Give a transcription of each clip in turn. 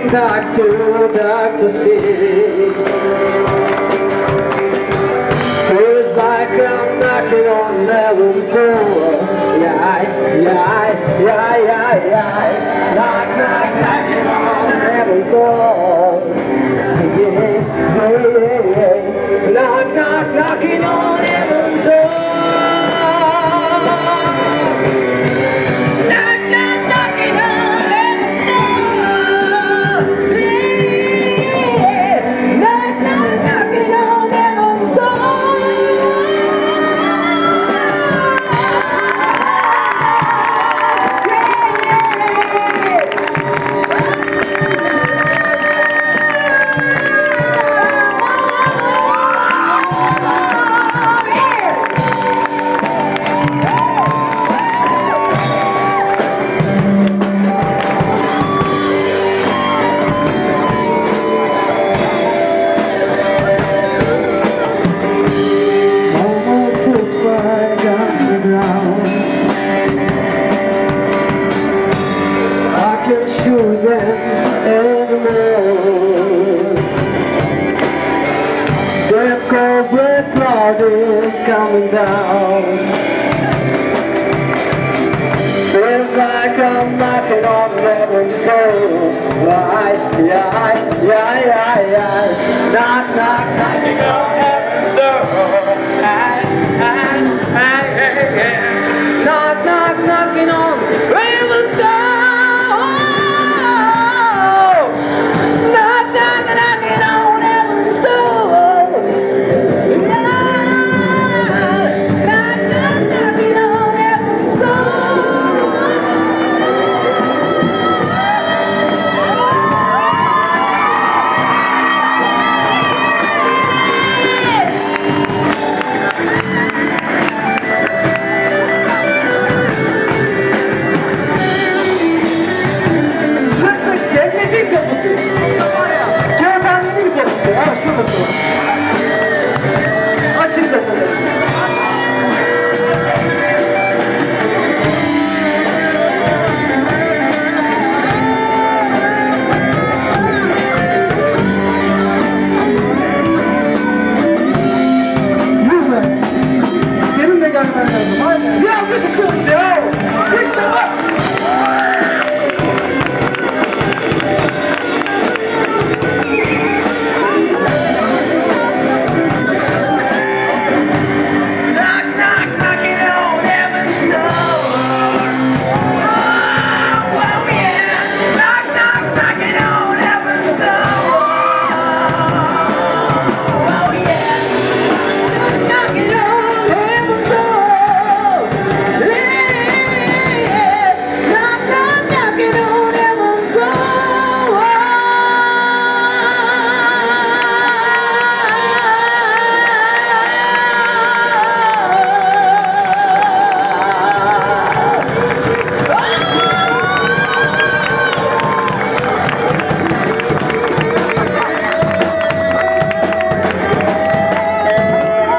Dark, too dark to see. Feels like I'm knocking on heaven's door. Yeah, yeah, yeah, yeah, yeah. Knock, knock, knocking on heaven's door. Yeah, yeah, yeah, yeah. Knock, knock, knocking on heaven's door. Death cold black cloud is coming down. Feels like I'm knocking on heaven's door. Yeah, yeah, yeah, yeah. Knock, knock, knocking on heaven's door. Knock, knock, knocking on heaven's door.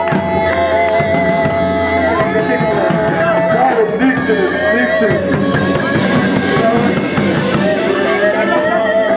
Büyüksünüz.